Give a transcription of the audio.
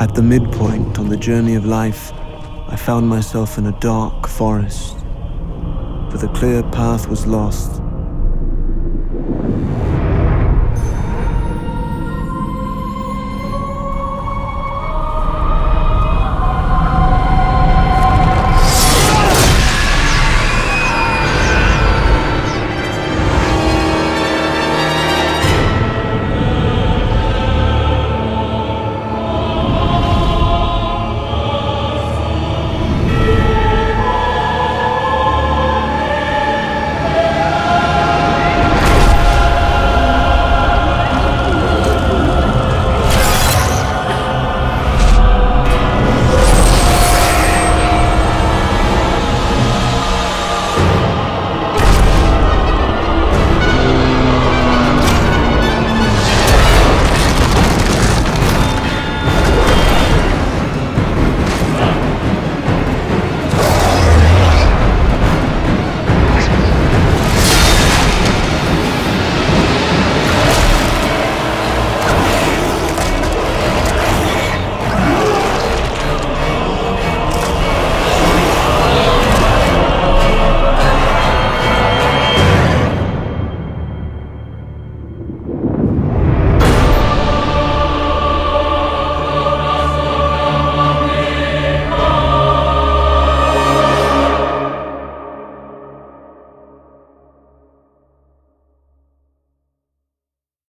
At the midpoint on the journey of life, I found myself in a dark forest, for the clear path was lost,